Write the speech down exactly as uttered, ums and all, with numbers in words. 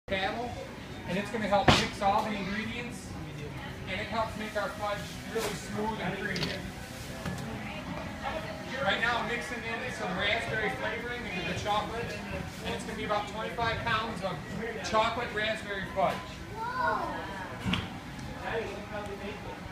Cattle, and it's going to help mix all the ingredients, and it helps make our fudge really smooth and creamy. Right now I'm mixing in some raspberry flavoring into the chocolate, and it's going to be about twenty-five pounds of chocolate raspberry fudge.